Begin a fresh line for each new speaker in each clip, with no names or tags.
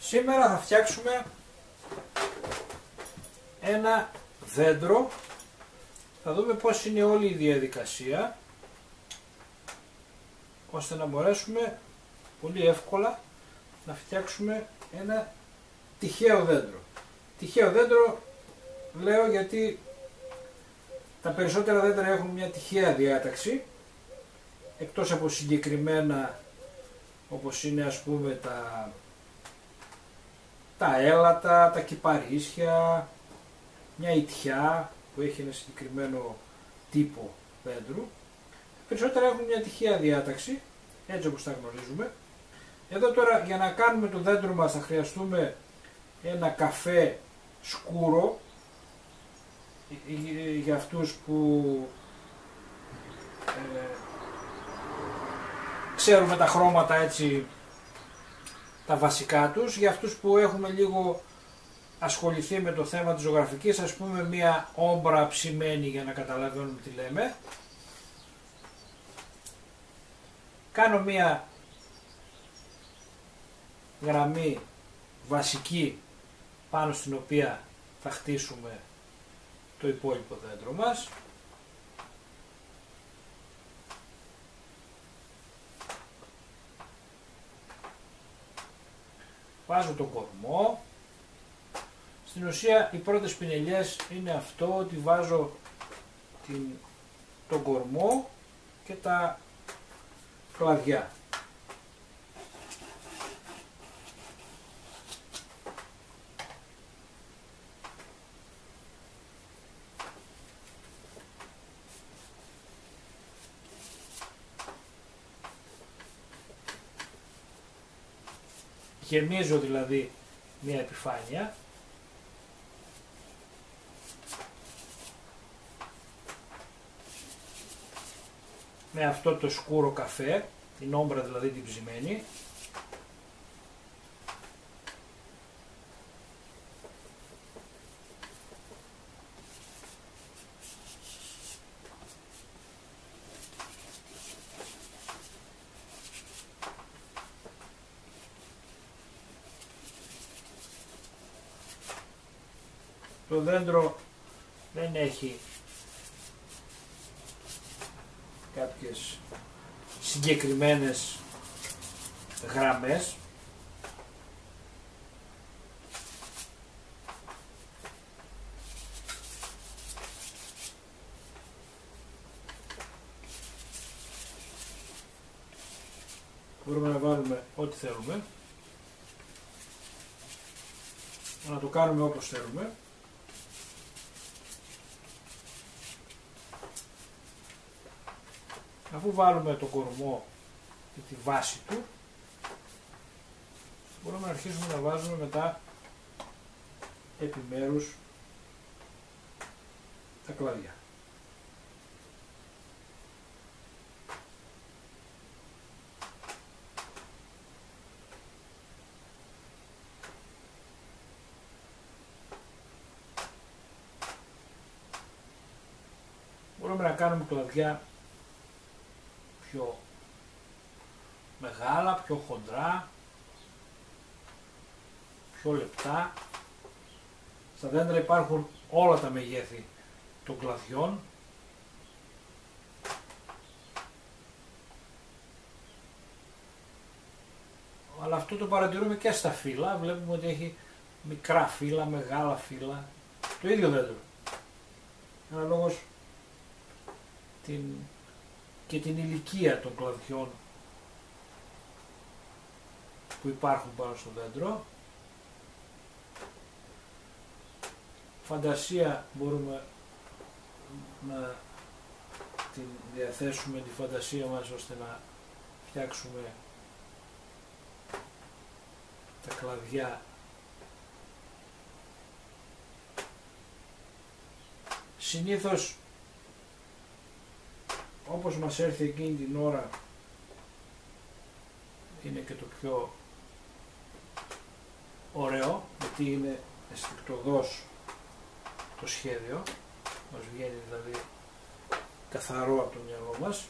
Σήμερα θα φτιάξουμε ένα δέντρο. Θα δούμε πώς είναι όλη η διαδικασία, ώστε να μπορέσουμε πολύ εύκολα να φτιάξουμε ένα τυχαίο δέντρο. Τυχαίο δέντρο λέω γιατί τα περισσότερα δέντρα έχουν μια τυχαία διάταξη, εκτός από συγκεκριμένα όπως είναι ας πούμε τα έλατα, τα κυπαρίσια, μια ιτιά που έχει ένα συγκεκριμένο τύπο δέντρου. Περισσότερα έχουν μια τυχαία διάταξη, έτσι όπως τα γνωρίζουμε. Εδώ τώρα για να κάνουμε το δέντρο μας θα χρειαστούμε ένα καφέ σκούρο, για αυτούς που ξέρουμε τα χρώματα έτσι, τα βασικά τους. Για αυτούς που έχουμε λίγο ασχοληθεί με το θέμα της ζωγραφικής, ας πούμε μία όμπρα ψημένη για να καταλαβαίνουμε τι λέμε. Κάνω μία γραμμή βασική πάνω στην οποία θα χτίσουμε το υπόλοιπο δέντρο μας. Βάζω τον κορμό. Στην ουσία οι πρώτες πινελιές είναι αυτό, ότι βάζω τον κορμό και τα κλαδιά. Γεμίζω δηλαδή μια επιφάνεια. Με αυτό το σκούρο καφέ, την όμπρα δηλαδή την ψημένη. Το δέντρο δεν έχει κάποιες συγκεκριμένες γραμμές. Μπορούμε να βάλουμε ό,τι θέλουμε, να το κάνουμε όπως θέλουμε. Αφού βάλουμε το κορμό και τη βάση του, μπορούμε να αρχίσουμε να βάζουμε μετά επιμέρους τα κλαδιά. Μπορούμε να κάνουμε κλαδιά πιο μεγάλα, πιο χοντρά, πιο λεπτά. Στα δέντρα υπάρχουν όλα τα μεγέθη των κλαδιών. Αλλά αυτό το παρατηρούμε και στα φύλλα. Βλέπουμε ότι έχει μικρά φύλλα, μεγάλα φύλλα. Το ίδιο δέντρο. Αναλόγως και την ηλικία των κλαδιών που υπάρχουν πάνω στο δέντρο. Φαντασία μπορούμε να την διαθέσουμε, τη φαντασία μας, ώστε να φτιάξουμε τα κλαδιά συνήθως όπως μας έρθει εκείνη την ώρα. Είναι και το πιο ωραίο, γιατί είναι αισθηκτοδός το σχέδιο, μας βγαίνει δηλαδή καθαρό από το μυαλό μας.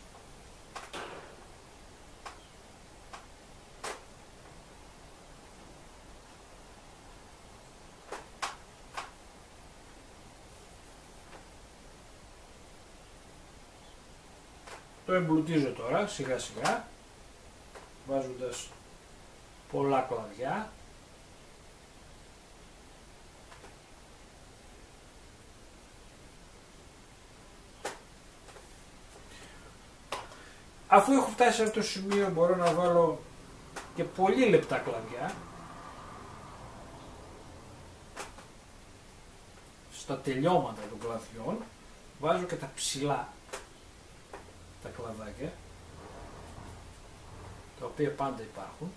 Το εμπλουτίζω τώρα σιγά σιγά, βάζοντας πολλά κλαδιά. Αφού έχω φτάσει σε αυτό το σημείο μπορώ να βάλω και πολύ λεπτά κλαδιά. Στα τελειώματα των κλαδιών βάζω και τα ψηλά τα κλαδάκια, τα οποία πάντα υπάρχουν.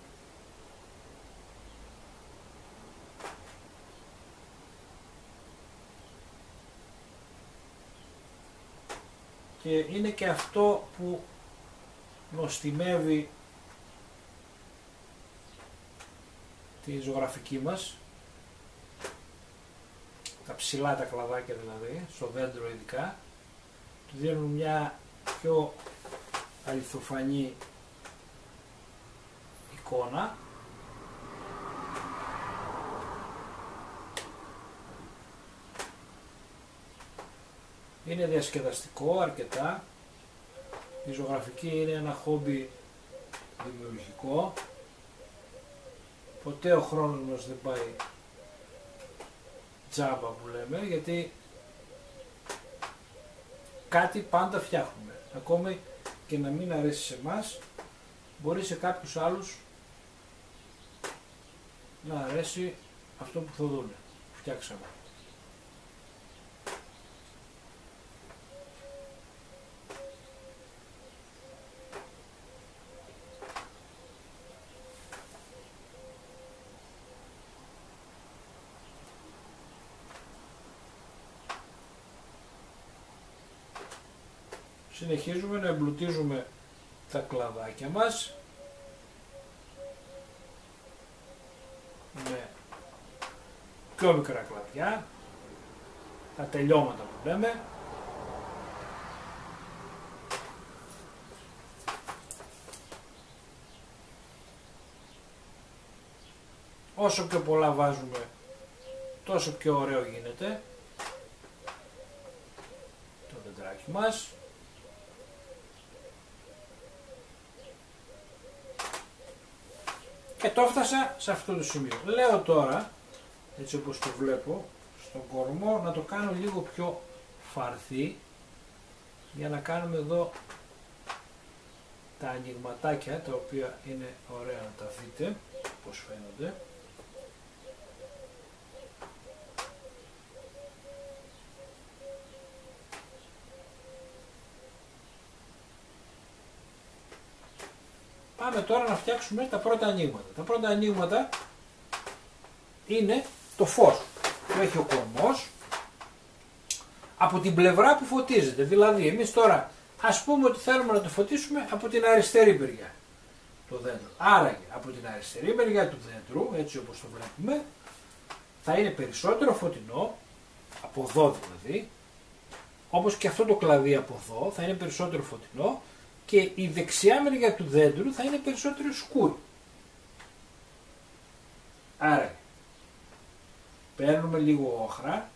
Και είναι και αυτό που νοστιμεύει τη ζωγραφική μας, τα ψηλά τα κλαδάκια δηλαδή, στο δέντρο ειδικά, του δίνουν μια πιο αληθοφανή εικόνα. Είναι διασκεδαστικό αρκετά. Η ζωγραφική είναι ένα χόμπι δημιουργικό. Ποτέ ο χρόνος μας δεν πάει τζάμπα που λέμε, γιατί κάτι πάντα φτιάχνουμε. Ακόμη και να μην αρέσει σε εμάς, μπορεί σε κάποιους άλλους να αρέσει αυτό που θα δούνε, που φτιάξαμε. Συνεχίζουμε να εμπλουτίζουμε τα κλαδάκια μας με πιο μικρά κλαδιά, τα τελειώματα που λέμε. Όσο πιο πολλά βάζουμε, τόσο πιο ωραίο γίνεται το δεντράκι μας. Και το έφτασα σε αυτό το σημείο. Λέω τώρα, έτσι όπως το βλέπω, στον κορμό να το κάνω λίγο πιο φαρδί, για να κάνουμε εδώ τα ανοιγματάκια, τα οποία είναι ωραία να τα δείτε πώς φαίνονται. Πάμε τώρα να φτιάξουμε τα πρώτα ανοίγματα. Τα πρώτα ανοίγματα είναι το φως που έχει ο κορμός από την πλευρά που φωτίζεται. Δηλαδή εμείς τώρα ας πούμε ότι θέλουμε να το φωτίσουμε από την αριστερή μεριά το δέντρο. Άρα από την αριστερή μεριά του δέντρου, έτσι όπως το βλέπουμε, θα είναι περισσότερο φωτεινό, από εδώ δηλαδή, όπως και αυτό το κλαδί από εδώ θα είναι περισσότερο φωτεινό, και η δεξιά μεριά του δέντρου θα είναι περισσότερο σκούρη. Άρα παίρνουμε λίγο όχρα,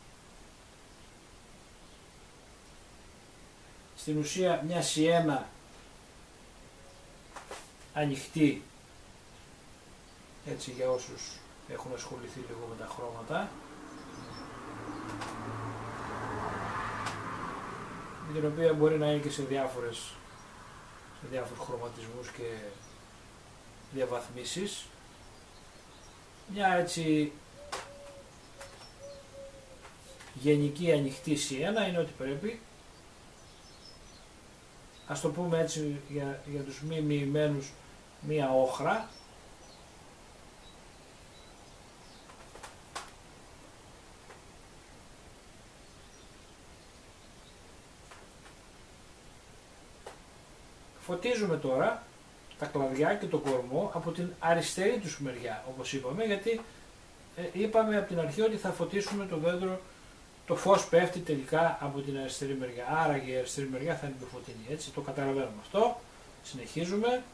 στην ουσία μια σιένα ανοιχτή, έτσι για όσους έχουν ασχοληθεί λίγο με τα χρώματα, την οποία μπορεί να είναι και σε διάφορους χρωματισμούς και διαβαθμίσεις. Μια έτσι γενική ανοιχτή σιένα είναι ό,τι πρέπει. Ας το πούμε έτσι για τους μη μοιημένους, μία όχρα. Φωτίζουμε τώρα τα κλαδιά και το κορμό από την αριστερή τους μεριά, όπως είπαμε, γιατί είπαμε από την αρχή ότι θα φωτίσουμε το δέντρο, το φως πέφτει τελικά από την αριστερή μεριά, άρα και η αριστερή μεριά θα είναι πιο φωτεινή, έτσι το καταλαβαίνουμε αυτό. Συνεχίζουμε.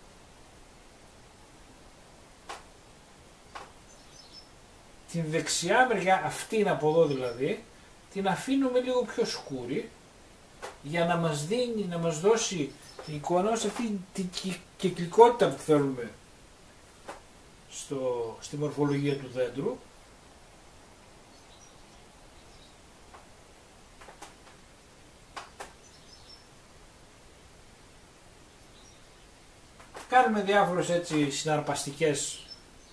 Την δεξιά μεριά, αυτήν από εδώ δηλαδή, την αφήνουμε λίγο πιο σκούρη, για να μας δώσει η εικόνα ως αυτή την κυκλικότητα που θέλουμε στη μορφολογία του δέντρου. Κάνουμε διάφορες έτσι συναρπαστικές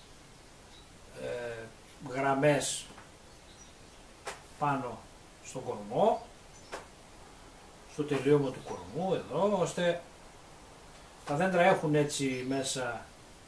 γραμμές πάνω στον κορμό, στο τελείωμα του κορμού εδώ, ώστε τα δέντρα έχουν έτσι μέσα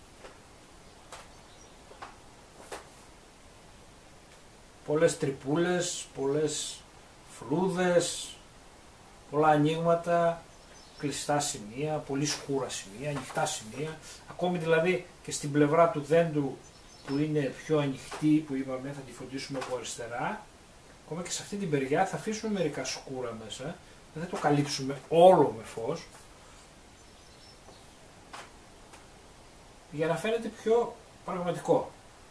πολλές τρυπούλες, πολλές φλούδες, πολλά ανοίγματα, κλειστά σημεία, πολύ σκούρα σημεία, ανοιχτά σημεία, ακόμη δηλαδή και στην πλευρά του δέντρου που είναι πιο ανοιχτή, που είπαμε θα τη φωτίσουμε από αριστερά, ακόμα και σε αυτή την περιά θα αφήσουμε μερικά σκούρα μέσα, δεν θα το καλύψουμε όλο με φως, για να φαίνεται πιο πραγματικό.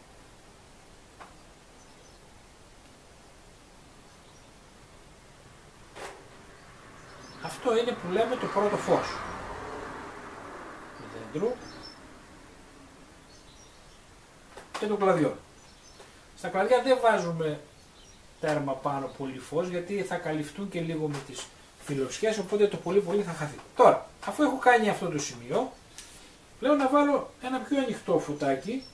Αυτό είναι που λέμε το πρώτο φως του δέντρου και των κλαδιών. Στα κλαδιά δεν βάζουμε τέρμα πάνω πολύ φως, γιατί θα καλυφθούν και λίγο με τις φιλοσιές, οπότε το πολύ πολύ θα χαθεί. Τώρα, αφού έχω κάνει αυτό το σημείο, λέω να βάλω ένα πιο ανοιχτό φωτάκι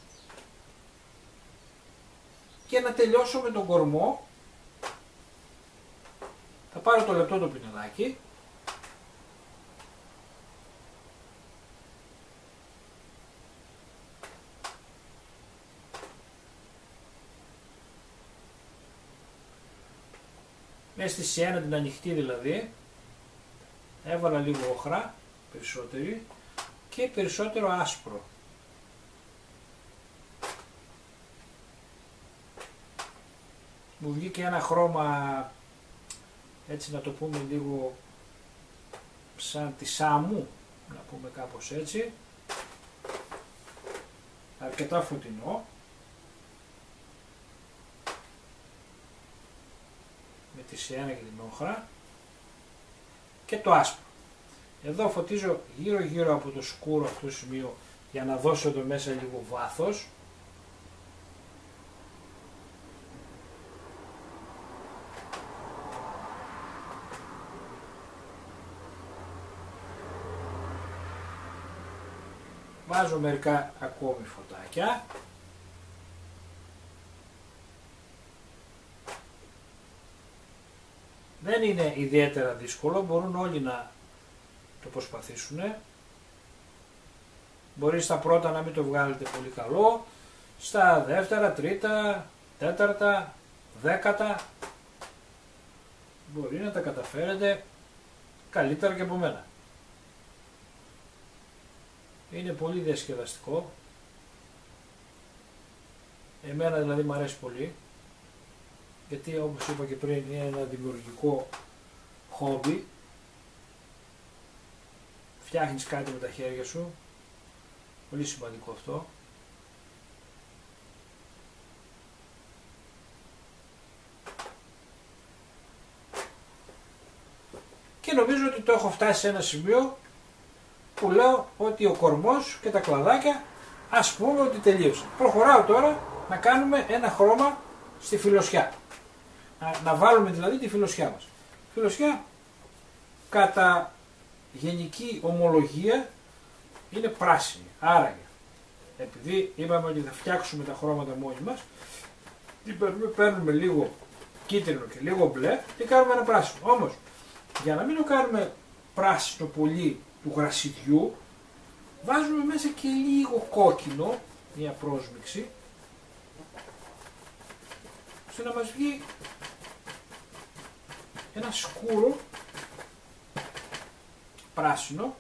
και να τελειώσω με τον κορμό. Θα πάρω το λεπτό το πινελάκι μέσα στη σιένα την ανοιχτή δηλαδή, έβαλα λίγο όχρα, περισσότερη, και περισσότερο άσπρο. Μου βγήκε ένα χρώμα, έτσι να το πούμε λίγο σαν τη σάμου, να πούμε κάπως έτσι, αρκετά φωτεινό, με τη σιένα και την όχρα, και το άσπρο. Εδώ φωτίζω γύρω γύρω από το σκούρο αυτό το σημείο για να δώσω εδώ μέσα λίγο βάθος. Βάζω μερικά ακόμη φωτάκια. Δεν είναι ιδιαίτερα δύσκολο, μπορούν όλοι να το προσπαθήσουν. Μπορεί στα πρώτα να μην το βγάλετε πολύ καλό, στα δεύτερα, τρίτα, τέταρτα, δέκατα μπορεί να τα καταφέρετε καλύτερα και από μένα. Είναι πολύ διασκεδαστικό. Εμένα δηλαδή μου αρέσει πολύ, γιατί όπως είπα και πριν είναι ένα δημιουργικό χόμπι. Φτιάχνεις κάτι με τα χέρια σου, πολύ σημαντικό αυτό. Και νομίζω ότι το έχω φτάσει σε ένα σημείο που λέω ότι ο κορμός και τα κλαδάκια ας πούμε ότι τελείωσε. Προχωράω τώρα να κάνουμε ένα χρώμα στη φιλοσιά. Να βάλουμε δηλαδή τη φιλοσιά μας. Φιλοσιά κατά γενική ομολογία είναι πράσινη. Άραγε, επειδή είπαμε ότι θα φτιάξουμε τα χρώματα μόνοι μας, παίρνουμε λίγο κίτρινο και λίγο μπλε και κάνουμε ένα πράσινο. Όμως, για να μην το κάνουμε πράσινο πολύ του γρασιδιού, βάζουμε μέσα και λίγο κόκκινο, μια πρόσμιξη, ώστε να μας βγει ένα σκούρο πράσινο,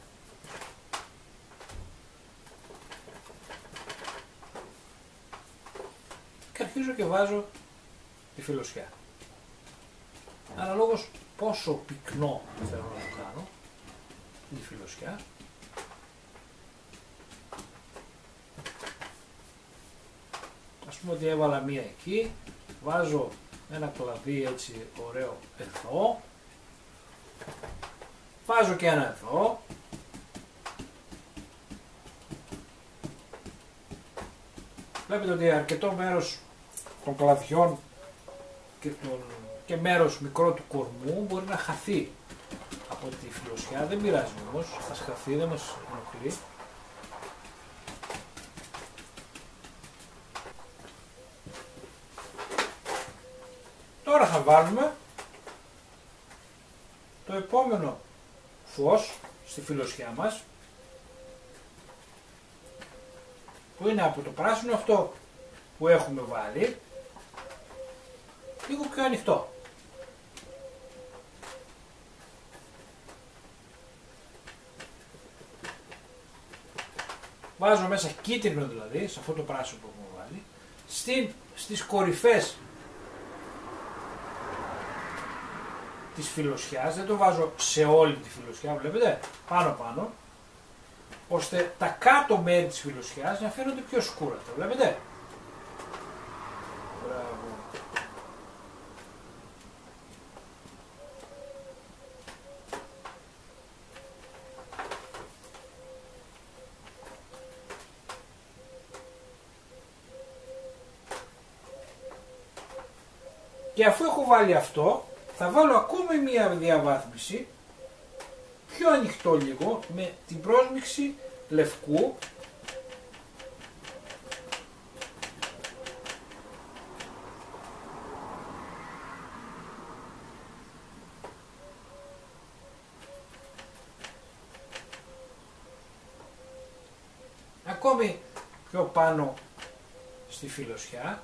και αρχίζω και βάζω τη φιλοσιά. Αναλόγως πόσο πυκνό θέλω να το κάνω τη φιλοσιά. Ας πούμε ότι έβαλα μία εκεί, βάζω ένα κλαδί έτσι ωραίο εδώ, βάζω και ένα εδώ, Βλέπετε ότι αρκετό μέρος των κλαδιών και μέρος μικρό του κορμού μπορεί να χαθεί από τη φιλοσιά. Δεν πειράζει όμως, θα χαθεί, δεν μας ενοχλεί. Τώρα θα βάλουμε το επόμενο φως στη φιλοσιά μας, που είναι από το πράσινο αυτό που έχουμε βάλει, λίγο πιο ανοιχτό. Βάζω μέσα κίτρινο δηλαδή, σε αυτό το πράσινο που έχουμε βάλει, στις κορυφές της φιλοσιάς, δεν το βάζω σε όλη τη φιλοσιά, βλέπετε, πάνω, ώστε τα κάτω μέρη της φιλοσιάς να φαίνονται πιο σκούρα, το βλέπετε. Μπράβο. Και αφού έχω βάλει αυτό, θα βάλω ακόμη μία διαβάθμιση, πιο ανοιχτό λίγο, με την πρόσμιξη λευκού, ακόμη πιο πάνω στη φιλοσιά,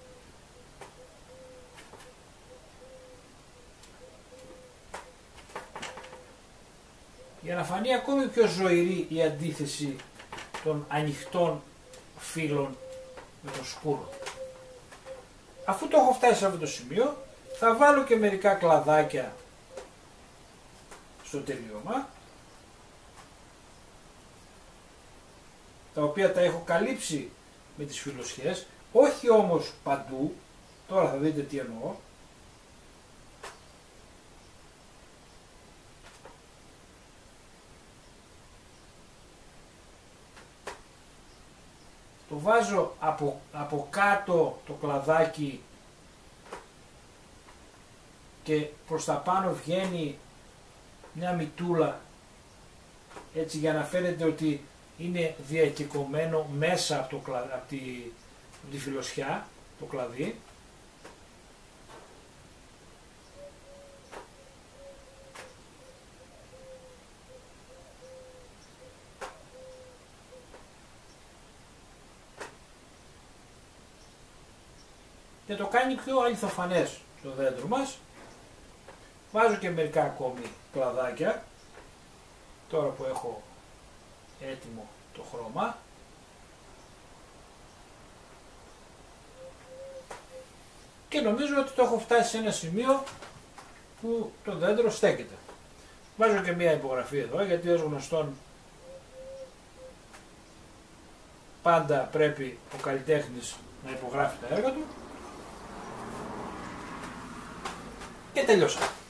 για να φανεί ακόμη πιο ζωηρή η αντίθεση των ανοιχτών φύλων με το σκούρο. Αφού το έχω φτάσει σε αυτό το σημείο, θα βάλω και μερικά κλαδάκια στο τελείωμα, τα οποία τα έχω καλύψει με τις φιλοσιές, όχι όμως παντού, τώρα θα δείτε τι εννοώ. Το βάζω από κάτω το κλαδάκι και προς τα πάνω βγαίνει μια μυτούλα, έτσι, για να φαίνεται ότι είναι διακεκομμένο μέσα από τη φιλοσιά το κλαδί. Και το κάνει πιο αληθοφανές το δέντρο μας. Βάζω και μερικά ακόμη κλαδάκια, τώρα που έχω έτοιμο το χρώμα. Και νομίζω ότι το έχω φτάσει σε ένα σημείο που το δέντρο στέκεται. Βάζω και μία υπογραφή εδώ, γιατί ως γνωστόν πάντα πρέπει ο καλλιτέχνης να υπογράφει τα έργα του. Και τελειώσαμε.